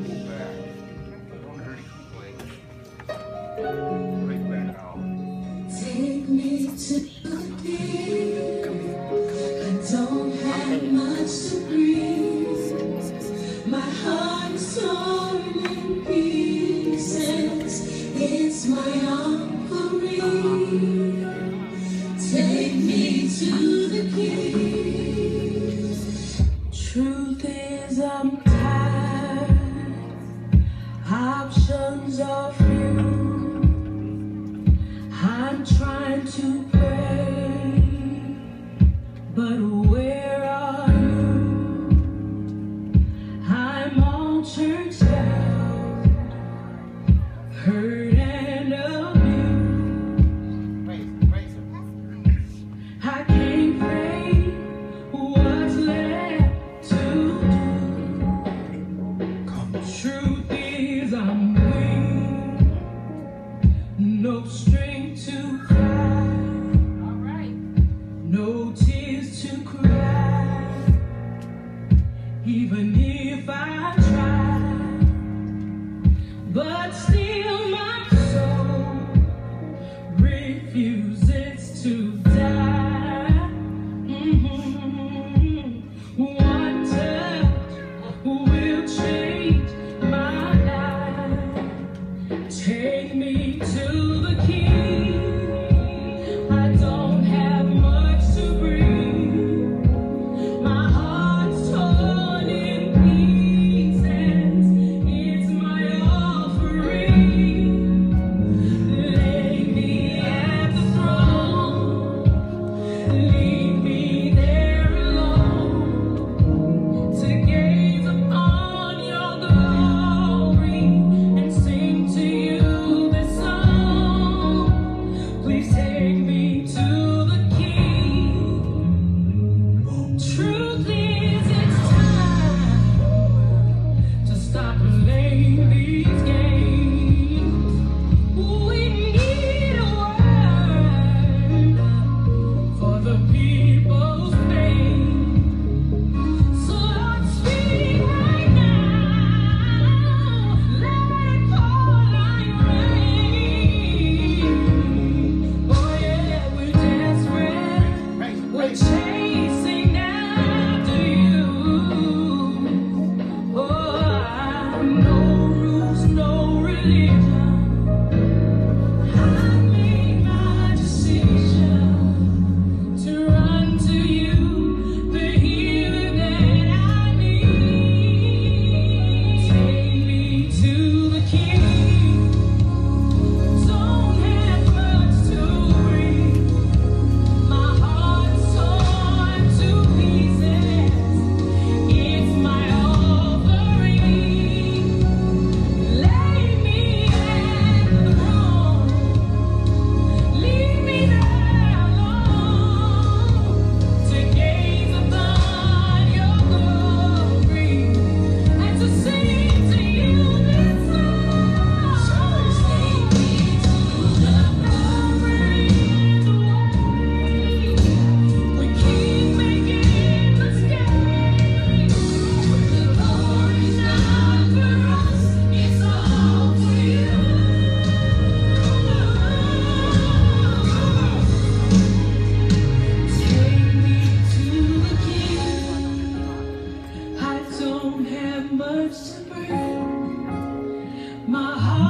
Take me to the deep. I don't have much to breathe. My heart is torn in pieces. It's my offering. Take me to the King. Truth is, I'm tired. Options are few. I'm trying to pray, but where are you? I'm all churched out, hurt and abused. I can't pray what's left to do. Truth is, I'm weak, no strength to cry, no tears to cry, even if I try, but still my soul refuses to die. One touch will change my life. Take me to the King. I don't have much to breathe. My heart's torn in pieces. It's my offering. Lay me at the throne. Leave me there alone to gaze upon your glory and sing to you this song. Please take me to the King. Truth is, it's time to stop playing these games. We need a word for the people's pain. So Lord, speak right now. Let it pour like rain. Oh yeah, we're desperate. We're chasing after you. Oh, no rules, no religion. I made my decision to run to you, the healer that I need. Take me to the King. Don't have much to breathe. My heart's torn to pieces. It's my offering. Lay me at the throne. Leave me there alone to gaze upon your glory and to sing to you this song. Take me to the Calvary's way. We keep making mistakes. The glory's not for us, it's all for you. Take me to the King. I don't have much to bring. My heart